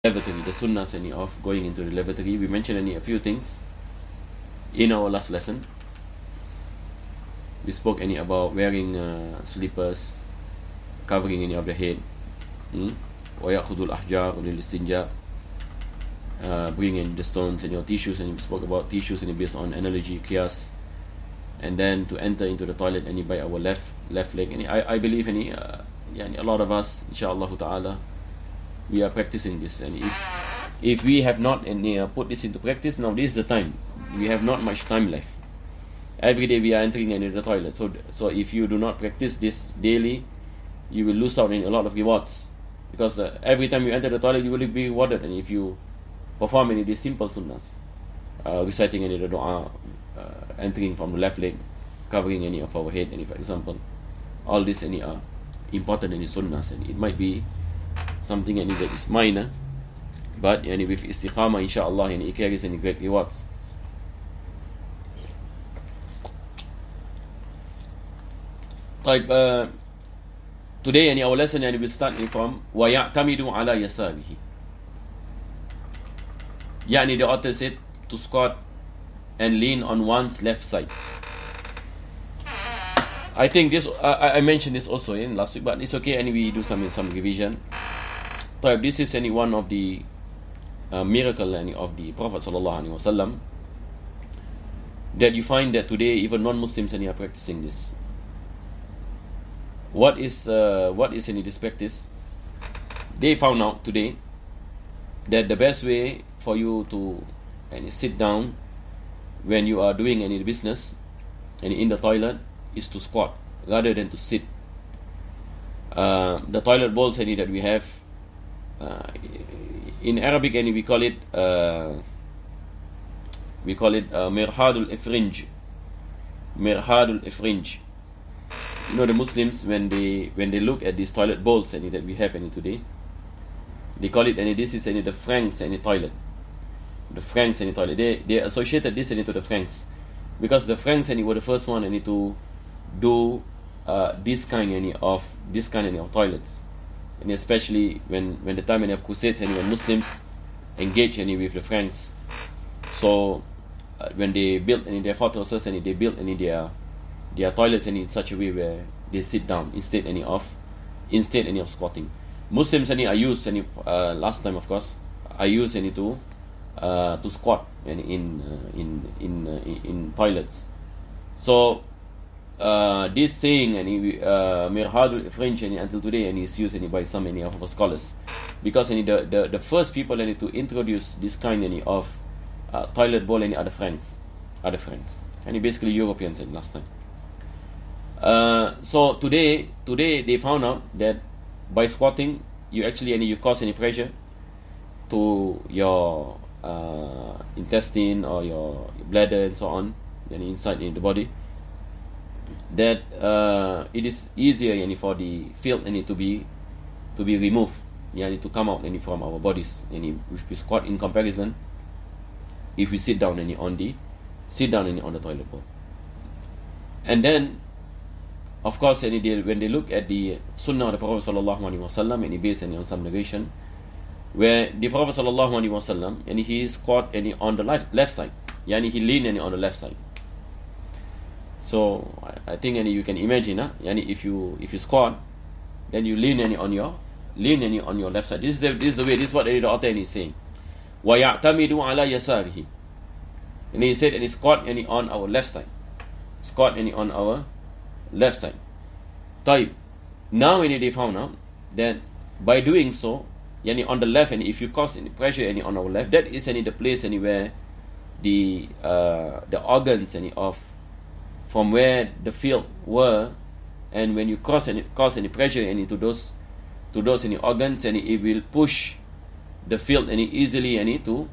lavatory, the sunnahs of going into the lavatory. We mentioned a few things in our last lesson. We spoke about wearing slippers, covering any of the head. وَيَأْخُذُ الْأَحْجَارُ لِلْإِسْتِنْجَاءِ, bringing the stones and your tissues, and we spoke about tissues and based on analogy, qiyas, and then to enter into the toilet by our left leg. And I believe a lot of us, inshallah ta'ala, we are practicing this. And if we have not put this into practice, now this is the time. We have not much time left. Every day we are entering into the toilet. So if you do not practice this daily, you will lose out on a lot of rewards. Because every time you enter the toilet, you will be rewarded. And if you perform any of these simple sunnahs, reciting any of the dua, entering from the left leg, covering any of our head, for example, all this are important sunnahs, and it might be something that is minor, but with istiqamah, inshallah, it carries any great rewards. Today our lesson will start from وَيَعْتَمِدُ عَلَى يَسَارِهِ. The author said to squat and lean on one's left side. I think this I mentioned this also in last week, but it's okay. We do some revision. This is one of the miracle of the Prophet sallallahu alaihi wasallam, that you find that today even non-Muslims are practicing this. What is this practice? They found out today that the best way for you to sit down when you are doing any business in the toilet is to squat rather than to sit. The toilet bowls that we have in Arabic, we call it mirhadul ifrinj. Mirhadul ifrinj. The Muslims, when they look at these toilet bowls that we have today, they call it, this is the Franks toilet. The Franks toilet. They associated this to the Franks, because the Franks were the first one to do this kind of toilets, and especially when the time of Crusades when Muslims engage with the Franks. So when they built their fortresses they built their toilets in such a way where they sit down instead of squatting. Muslims are used last time, of course, are used to squat in toilets. So this saying mirhadul ifrinj until today is used by some of our scholars, because the first people to introduce this kind of toilet bowl are the Franks, basically Europeans last time. So today they found out that by squatting you actually you cause pressure to your intestine or your bladder and so on, inside the body, that it is easier for the filth to be removed, to come out from our bodies, if we squat in comparison if we sit down on the toilet bowl. And then of course when they look at the sunnah of the Prophet sallallahu alaihi wasallam, based on some narration where the Prophet sallallahu alaihi wasallam he squat on the left side, he lean on the left side. So I think you can imagine, if you squat, then you lean on your left side. This is the way. This is what the author is saying. وَيَعْتَمِدُ عَلَى يَسَارِهِ. And he said, squat on our left side. Squat on our left side. Now they found out that by doing so, on the left, if you cause any pressure on our left, that is the place where the organs from where the field were, and when you cause any pressure to those organs, it will push the field easily to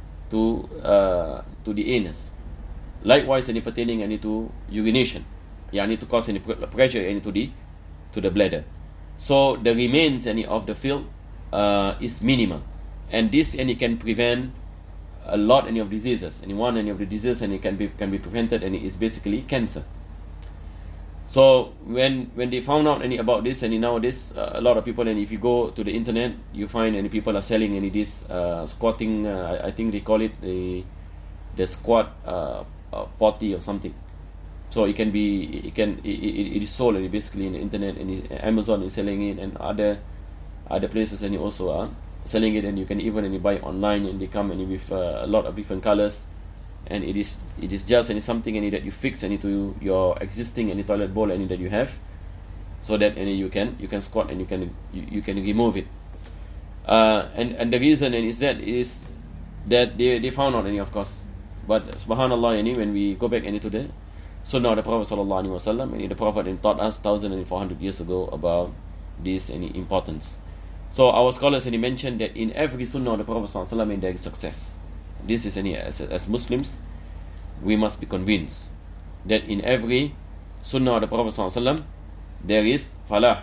the anus. Likewise pertaining to urination, to cause any pressure to the bladder. So the remains of the field is minimal, and this can prevent a lot of diseases. One of the diseases can be prevented, is basically cancer. So when they found out any about this, and nowadays a lot of people, and if you go to the internet, you find any people are selling any this squatting. I think they call it the squat potty or something. So it can be it is sold basically in the internet, and Amazon is selling it, and other places, and you also are selling it, and you can even buy it online, and they come with a lot of different colors. And it is just something that you fix to your existing toilet bowl that you have, so that you can squat, and you can remove it. And the reason is that they found out of course. But subhanallah, when we go back to the Sunnah of the Prophet sallallahu alaihi wasallam, the Prophet taught us 1,400 years ago about this importance. So our scholars mentioned that in every Sunnah of the Prophet sallallahu alaihi wasallam there is success. This is as Muslims, we must be convinced that in every Sunnah of the Prophet sallallahu alaihi wasallam there is falah,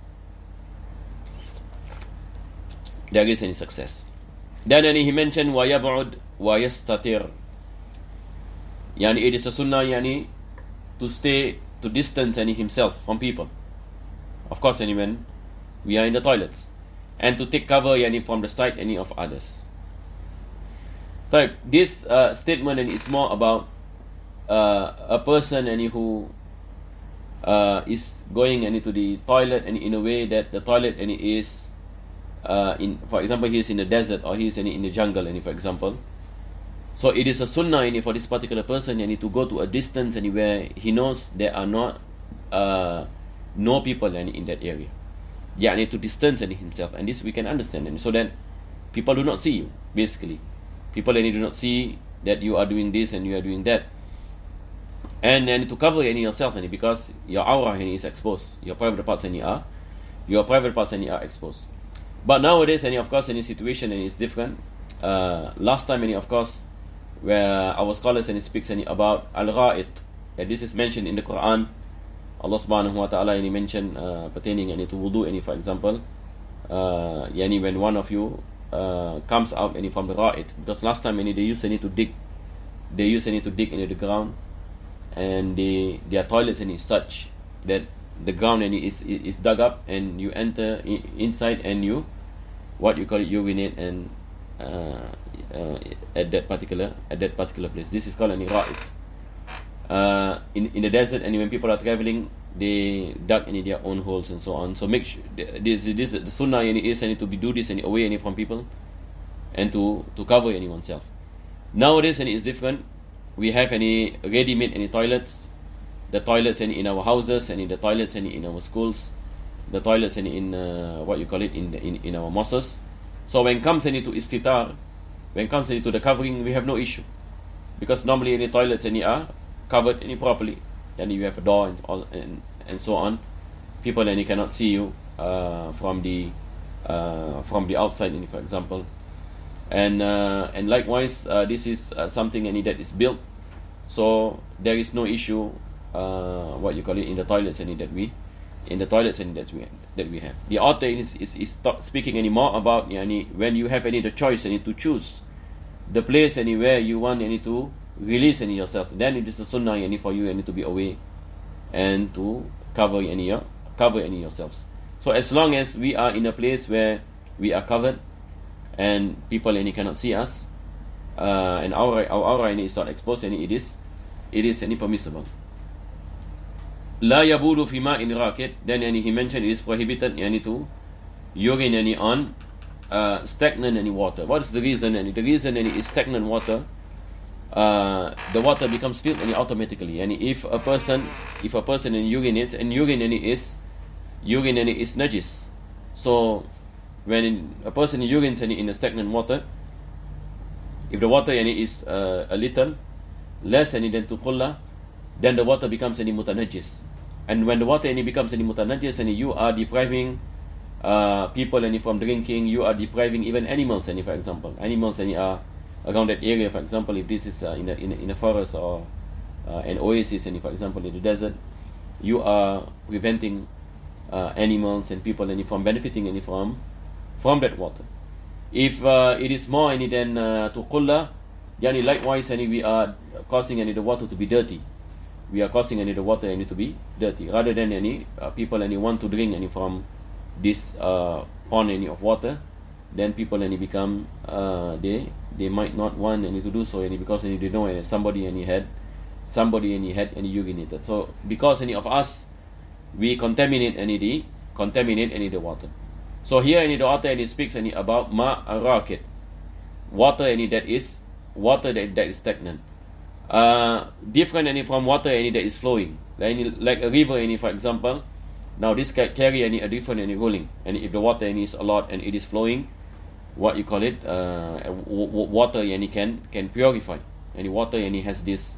there is any success. Then he mentioned wa yab'ud wa yastatir. It is a sunnah to stay, to distance himself from people. Of course, when we are in the toilets, and to take cover from the sight of others. This statement is more about a person who is going into the toilet in a way that the toilet is for example, he is in the desert, or he is in the jungle for example. So it is a sunnah for this particular person to go to a distance where he knows there are not no people in that area. To distance himself, and this we can understand, so that people do not see you. Basically, people do not see that you are doing this and you are doing that, and to cover yourself, because your aura is exposed, your private parts are exposed. But nowadays, of course, any situation is different. Last time, of course, where our scholars speaks about al-gha'it, this is mentioned in the Quran. Allah subhanahu wa ta'ala mentioned pertaining to wudu, for example, when one of you comes out from the ra'it, because last time they used to dig into the ground, and their toilets is such that the ground is dug up, and you enter inside, and you urinate and at that particular place. This is called an ra'it. In the desert, and when people are traveling, they dug their own holes and so on. So make sure the sunnah is to do this away from people, and to cover oneself. Nowadays, it's different. We have ready-made toilets. The toilets in our houses, and the toilets in our schools, the toilets in in our mosques. So when it comes to istitar, when it comes to the covering, we have no issue, because normally any toilets are covered properly, and you have a door and so on. People cannot see you from the outside, for example, and likewise this is something that is built, so there is no issue in the toilets that we have. The author is speaking more about when you have the choice to choose the place where you want to release yourself, then it is a sunnah for you to be away and to cover yourselves. So as long as we are in a place where we are covered and people cannot see us, and our aura is not exposed, it is permissible. La yabudu fi ma'in rakid. Then he mentioned it is prohibited to urine on stagnant water. What is the reason? And the reason is stagnant water, the water becomes filled automatically. And if a person urinates, and urine is najis. So when a person urinates in a stagnant water, if the water is a little less than tuqullah, then the water becomes mutanajjis. And when the water becomes mutanajjis, you are depriving people from drinking, you are depriving even animals, for example. Animals are around that area, for example, if this is in a forest or an oasis, for example, in the desert, you are preventing animals and people from benefiting from that water. If it is more than tuqullah, likewise we are causing the water to be dirty. we are causing any the water any to be dirty. Rather than any people any want to drink any from this pond any of water, then people any become they might not want any to do so any because any they know any somebody any had any urinated. So because any of us we contaminate any the water. So here any the author any speaks any about ma rakid, water any that is water that is stagnant. Different any from water any that is flowing, like a river any for example. Now this can carry any a different any ruling, and if the water any is a lot and it is flowing, what you call it, water any can purify. Any water any has this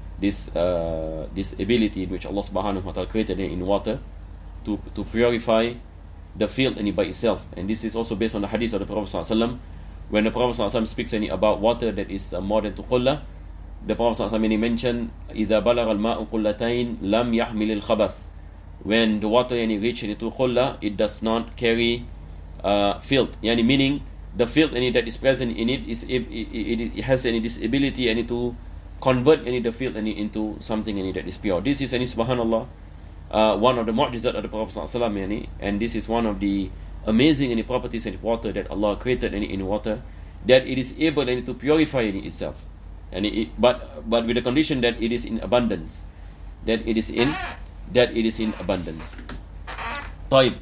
ability which Allah subhanahu wa ta'ala created in water to purify the field any by itself. And this is also based on the hadith of the Prophet sallallahu alaihi wasallam. When the Prophet sallallahu alaihi wasallam speaks any about water that is more than tuqullah, the Prophet sallallahu alaihi wasallam mentioned إذا بلغ الماء قلتين لم يحمل الخبث. When the water any reach into qulla, it does not carry filth. Yani meaning the filth any that is present in it it has any this ability any to convert any the filth any into something any that is pure. This is any subhanallah one of the mu'jizat of the Prophet sallallahu alaihi wasallam, and this is one of the amazing any properties of water that Allah created any in water, that it is able any to purify any itself, and but with the condition that it is in abundance, that it is in abundance. طيب.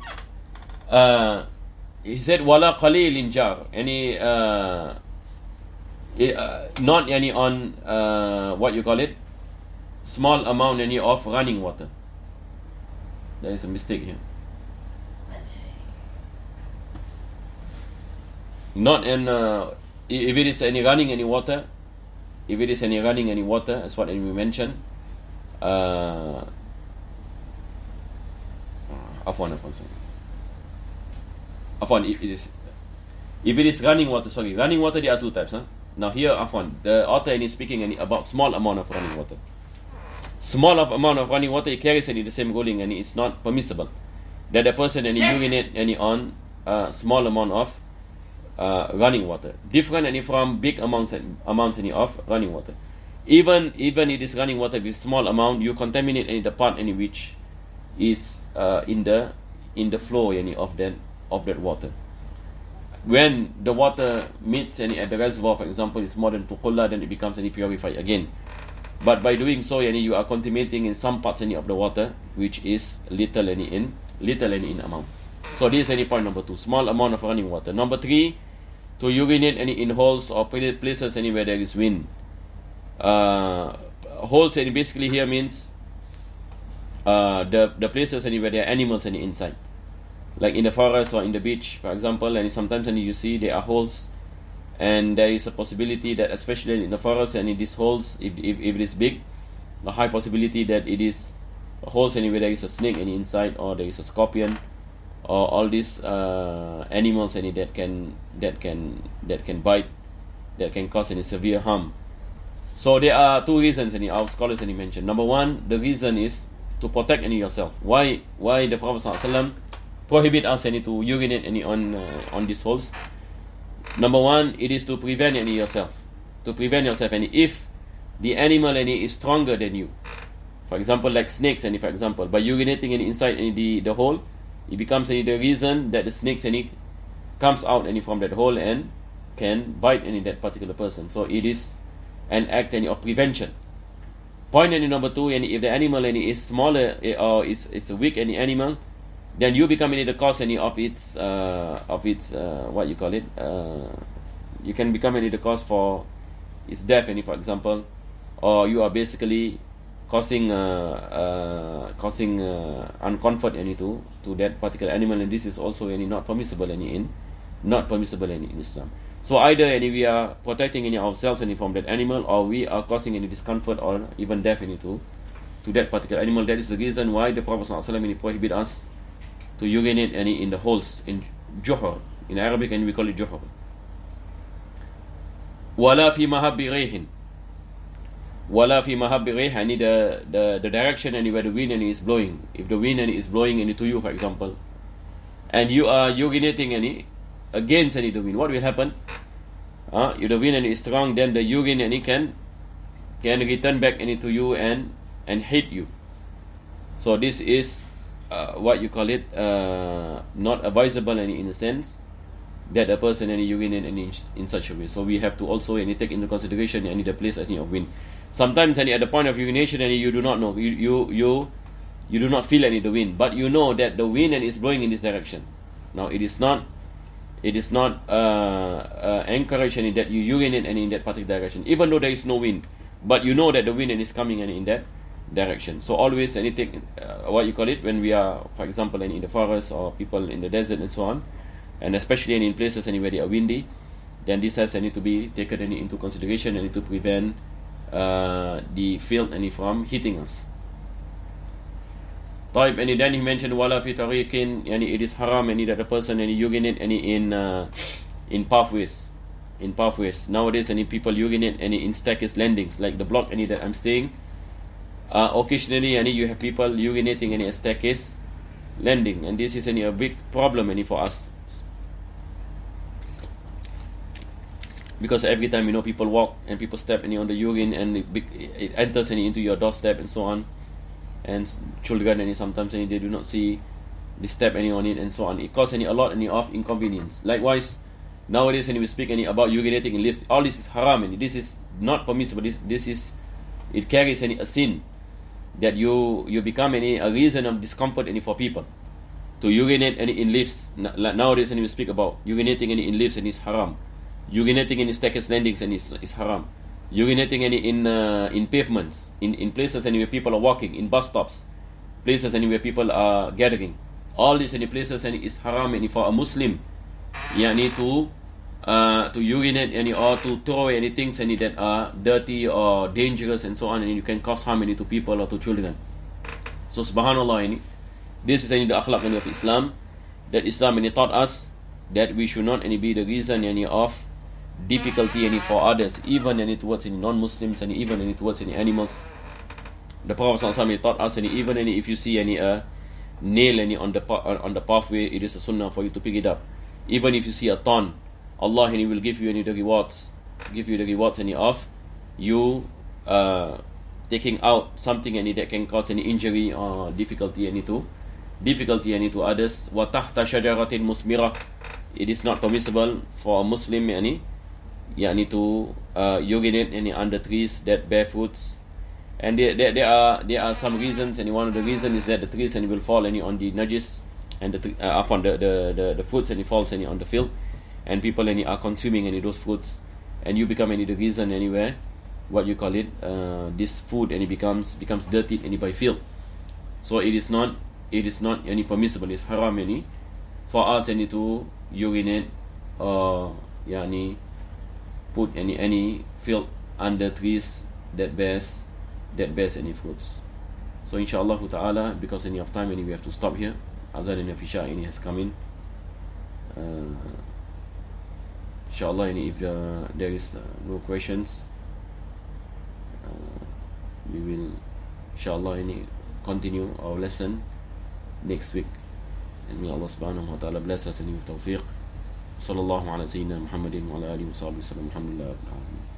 He said wala qalilin jar, any not any on what you call it, small amount any of running water. There is a mistake here. Not in if it is any running any water, as what we mentioned. Afwan, if it is running water, running water there are two types. Now here, afwan, the author is speaking about small amount of running water. Small amount of running water, it carries the same ruling, and it's not permissible that a person urinate on small amount of running water. Different from big amounts of running water. Even it is running water with small amount, you contaminate the part which is in the flow of that water. When the water meets at the reservoir, for example, is more than tuqullah, then it becomes purified again. But by doing so, you are contaminating in some parts of the water which is little in amount. So this is point number 2, small amount of running water. Number 3, to urinate in holes or places where there is wind. Holes basically here means the places where there are animals inside, like in the forest or in the beach, for example. And sometimes you see there are holes, and there is a possibility that, especially in the forest and in these holes, if it is big, a high possibility that it is holes where there is a snake inside, or there is a scorpion, or all these animals that can bite, that can cause any severe harm. So there are 2 reasons our scholars mentioned. Number 1, the reason is to protect yourself. Why the Prophet ﷺ prohibit us to urinate on these holes? Number 1, it is to prevent yourself. And if the animal is stronger than you, for example, like snakes, for example, by urinating inside the hole, it becomes the reason that the snakes comes out from that hole and can bite that particular person. So it is an act of prevention. Point number 2, if the animal is smaller or is a weak animal, then you become the cause of its what you call it, you can become the cause for its death, for example, or you are basically causing uncomfort to that particular animal, and this is also not permissible in Islam. So either we are protecting ourselves from that animal, or we are causing any discomfort or even death to that particular animal. That is the reason why the Prophet ﷺ prohibit us to urinate in the holes, in juhur. In Arabic, and we call it juhur. Wala fi mahabbi rayhin. Wala fi mahabbi rayh, the direction where the wind is blowing. If the wind is blowing into you, for example, and you are urinating against the wind, what will happen? If the wind is strong, then the urine can return back into you and and hate you. So this is what you call it, not advisable in a sense that a person urinate in such a way. So we have to also take into consideration the place of wind. Sometimes at the point of urination you do not know, you do not feel the wind, but you know that the wind is blowing in this direction. Now it is not encouraged that you urinate in that particular direction, even though there is no wind, but you know that the wind is coming in that direction. So always take what you call it, when we are, for example, in the forest or people in the desert and so on, and especially in places where they are windy, then this has to be taken into consideration and to prevent the field from hitting us. طيب, and then he mentioned wala fi tariqin, it is haram that the person urinate in pathways. Nowadays people urinate in staircase landings, like the block that I'm staying. Occasionally you have people urinating in a staircase landing, and this is a big problem for us, because every time people walk and people step on the urine, and it enters into your doorstep and so on, and children sometimes they do not see the step on it and so on. It causes a lot of inconvenience. Likewise, nowadays when we speak about urinating in lifts, all this is haram, and this is not permissible. This is, it carries a sin, that you become a reason of discomfort for people to urinate in lifts. Nowadays when we speak about urinating in lifts, and it's haram. Urinating in staircase landings, and is haram. Urinating in pavements, in places where people are walking, in bus stops, places where people are gathering. All these places is haram for a Muslim to urinate or to throw anything that are dirty or dangerous and so on, and you can cause harm to people or to children. So subhanallah, this is the akhlaq of Islam, that Islam taught us that we should not be the reason of difficulty for others, even towards non-Muslims, and even towards animals. The Prophet ﷺ taught us, even if you see a nail on the pathway, it is a sunnah for you to pick it up. Even if you see a thorn, Allah will give you the rewards of you taking out something that can cause any injury or difficulty to others. Wa tahta shajaratin musmirah, it is not permissible for a Muslim to urinate under trees that bear fruits. And there are some reasons, and one of the reasons is that the trees will fall on the najis, and upon the fruits, and it falls on the field, and people are consuming those fruits, and you become the reason where what you call it, this food becomes dirty by field. So it is not permissible, it's haram for us to urinate or put any field under trees that bears any fruits. So inshallah ta'ala, because of time we have to stop here. Azan of Isha has come in. Inshallah, if there is no questions, we will inshallah continue our lesson next week, and may Allah subhanahu wa ta'ala bless us with tawfiq. Sallallahu ala sayyidina Muhammadin wa ala alihi wa sahbihi wa sallam. Alhamdulillah.